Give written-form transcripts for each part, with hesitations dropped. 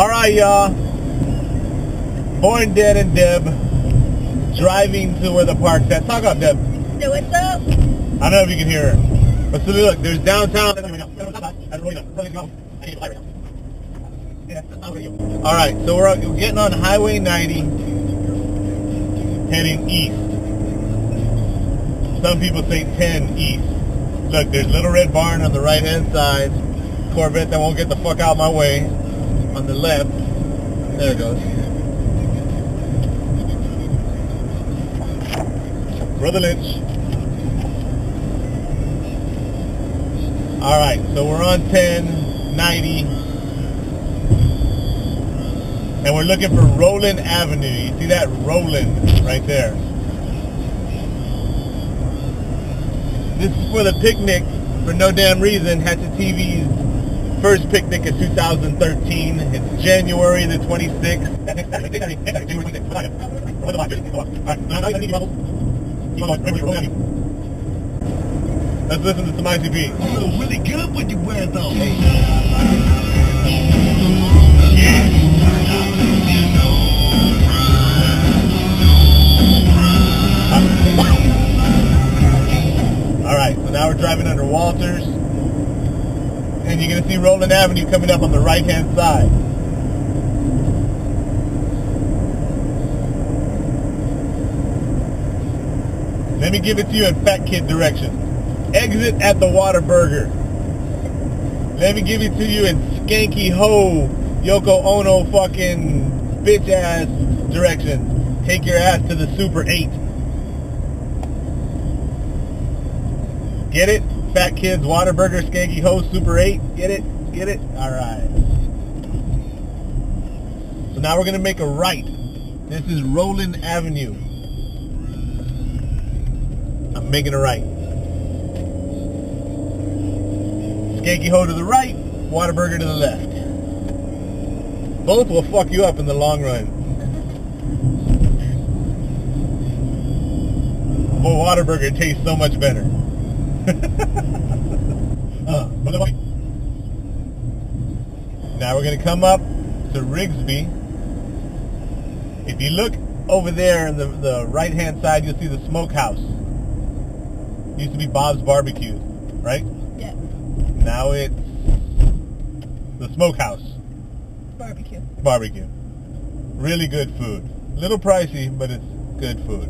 Alright, y'all. Born Dead and Deb driving to where the park's at. Talk up, Deb. So what's up? I don't know if you can hear her. But so look, there's downtown. Alright, so we're getting on Highway 90, heading east. Some people say 10 east. Look, there's Little Red Barn on the right hand side. Corvette that won't get the fuck out of my way. On the left. There it goes. Brother Lynch. Alright, so we're on 1090. And we're looking for Roland Avenue. You see that? Roland right there. This is for the picnic for no damn reason. Hatchet TV's first picnic in 2013. It's January the 26th. Let's listen to some ICP. You look really good when you wear those. Alright, so now we're driving under Walters. And you're going to see Roland Avenue coming up on the right-hand side. Let me give it to you in fat kid directions. Exit at the Whataburger. Let me give it to you in skanky ho, Yoko Ono fucking bitch ass directions. Take your ass to the Super 8. Get it? Fat kids, Whataburger, skanky ho, Super 8. Get it? Get it? Alright. So now we're going to make a right. This is Roland Avenue. I'm making a right. Skanky ho to the right, Whataburger to the left. Both will fuck you up in the long run. But Whataburger tastes so much better. Now we're going to come up to Rigsby. If you look over there on the right hand side, you'll see the smokehouse. Used to be Bob's Barbecue, right? Yeah. Now it's the smokehouse. Barbecue. Barbecue. Really good food. Little pricey, but it's good food.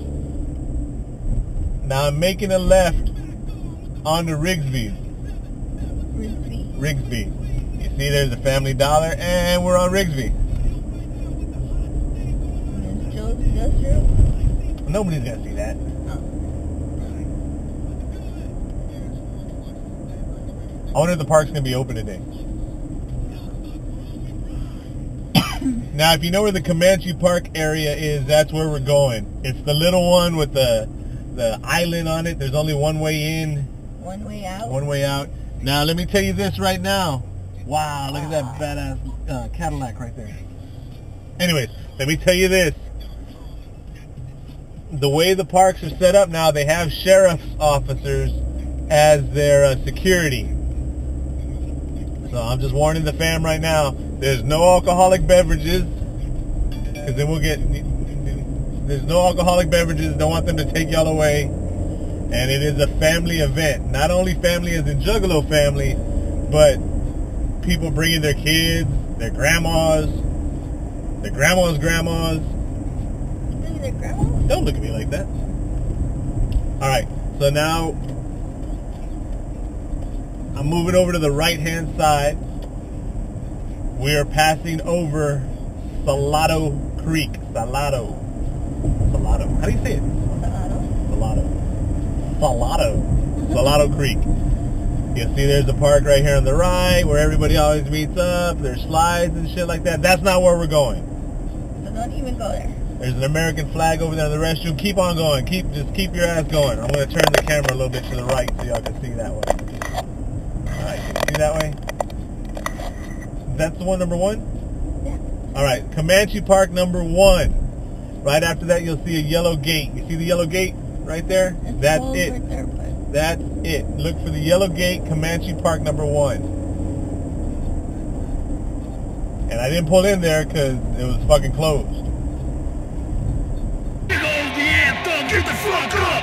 Now I'm making a left onto Rigsby. Rigsby. You see there's a Family Dollar and we're on Rigsby. There's Joe's Industrial. Nobody's gonna see that. I wonder if the park's gonna be open today. Now if you know where the Comanche Park area is, that's where we're going. It's the little one with the island on it. There's only one way in. One way out. One way out. Now let me tell you this right now. Wow, look at that badass Cadillac right there. Anyways, let me tell you this. The way the parks are set up now, they have sheriff's officers as their security. So I'm just warning the fam right now. There's no alcoholic beverages. Because then we'll get... There's no alcoholic beverages. Don't want them to take y'all away. And it is a family event. Not only family as in Juggalo family, but people bringing their kids, their grandmas, their grandma's grandmas. Bringing their grandmas? Don't look at me like that. Alright, so now I'm moving over to the right-hand side. We are passing over Salado Creek. Salado. How do you say it? Salado Creek. You'll see there's a park right here on the right where everybody always meets up. There's slides and shit like that. That's not where we're going. So don't even go there. There's an American flag over there in the restroom. Keep on going. Just keep your ass going. I'm going to turn the camera a little bit to the right so y'all can see that way. Alright, can you see that way? That's the one, number one? Yeah. Alright, Comanche Park number 1. Right after that, you'll see a yellow gate. You see the yellow gate right there? That's it. Right there, but... That's it. Look for the yellow gate, Comanche Park number 1. And I didn't pull in there because it was fucking closed. Big old the anthem, get the fuck up!